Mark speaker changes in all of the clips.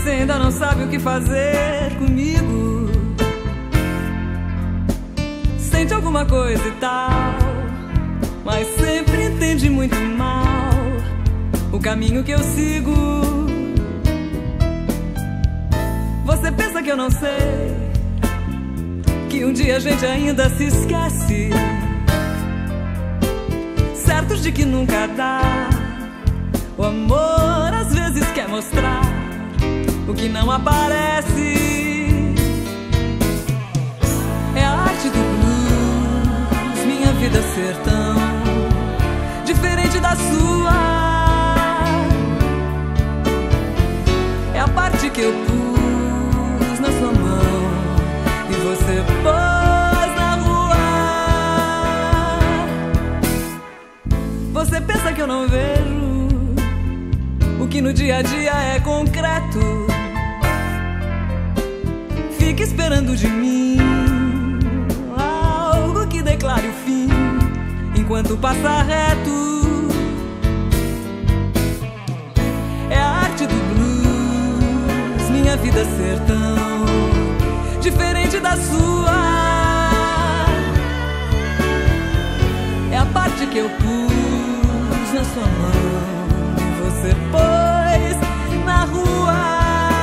Speaker 1: você ainda não sabe o que fazer comigo. Sente alguma coisa e tal, mas sempre entende muito mal o caminho que eu sigo. Você pensa que eu não sei, que um dia a gente ainda se esquece, certos de que nunca dá. O amor às vezes quer mostrar o que não aparece. É a arte do blues, minha vida sertão, diferente da sua. É a parte que eu pus na sua mão e você pôs na rua. Você pensa que eu não vejo o que no dia a dia é concreto. Fica esperando de mim algo que declare o fim, enquanto passa reto. É a arte do blues, minha vida sertão, diferente da sua. É a parte que eu pus na sua mão, você pôs na rua.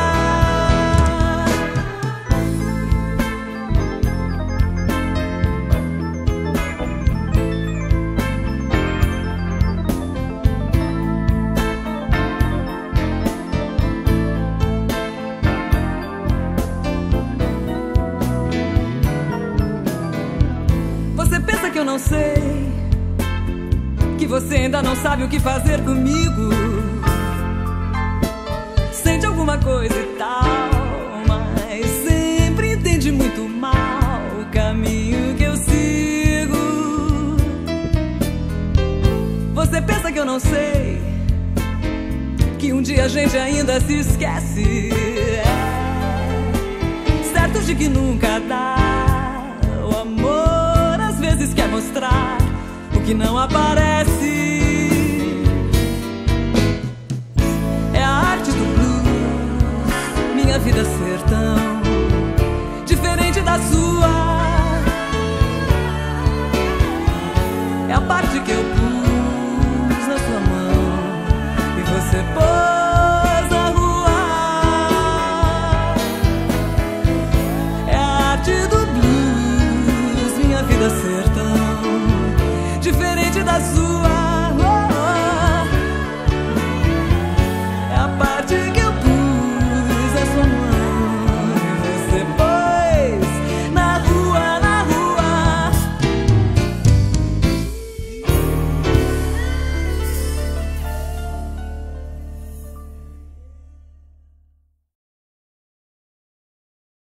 Speaker 1: Você pensa que eu não sei, que você ainda não sabe o que fazer comigo. Sente alguma coisa e tal, mas sempre entende muito mal o caminho que eu sigo. Você pensa que eu não sei, que um dia a gente ainda se esquece, certos de que nunca dá. O amor às vezes quer mostrar o que não aparece. É a arte do blues, minha vida sertão, diferente da sua.